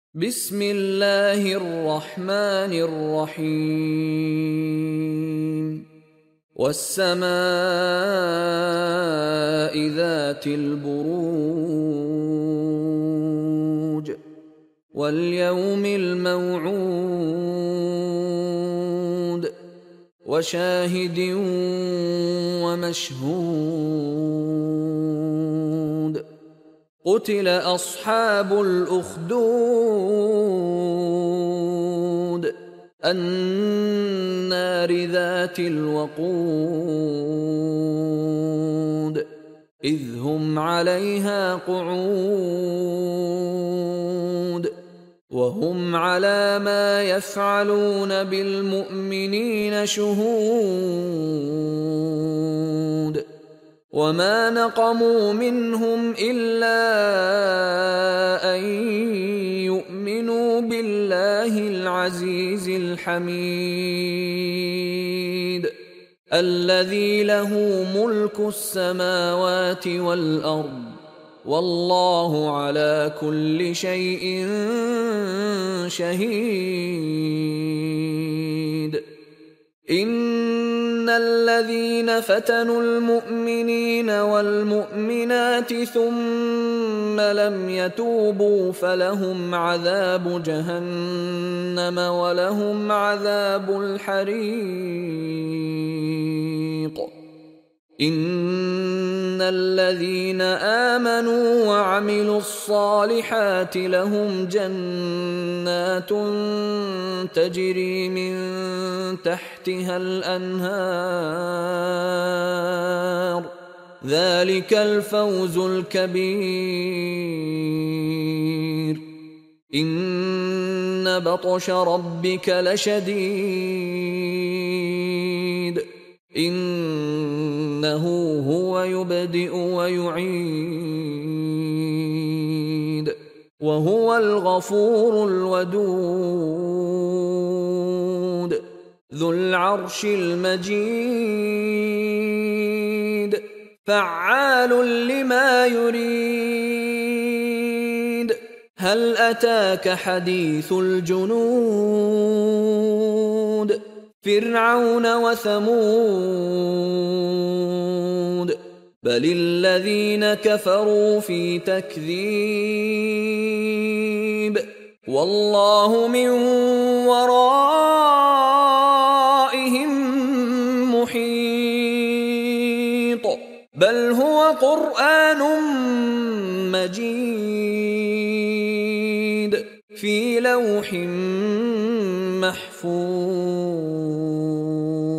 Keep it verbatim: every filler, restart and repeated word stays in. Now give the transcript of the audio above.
بسم الله الرحمن الرحيم والسماء ذات البروج واليوم الموعود وشاهد ومشهود قتل أصحاب الأخدود النار ذات الوقود إذ هم عليها قعود وهم على ما يفعلون بالمؤمنين شهود وما نقموا منهم إلا أن يؤمنوا بالله العزيز الحميد الذي له ملك السماوات والأرض والله على كل شيء شهيد. إن الذين فتنوا المؤمنين والمؤمنات ثم لم يتوبوا فلهم عذاب جهنم ولهم عذاب الحريق. إن الذين آمنوا وعملوا الصالحات لهم جنات تجري من تحتها الأنهار ذلك الفوز الكبير. إن بطش ربك لشديد إنه هو يبدئ ويعيد وهو الغفور الودود ذو العرش المجيد فعال لما يريد. هل أتاك حديث الجنود فرعون وثمود بل الذين كفروا في تكذيب والله من ورائهم محيط بل هو قرآن مجيد في لوح محفوظ.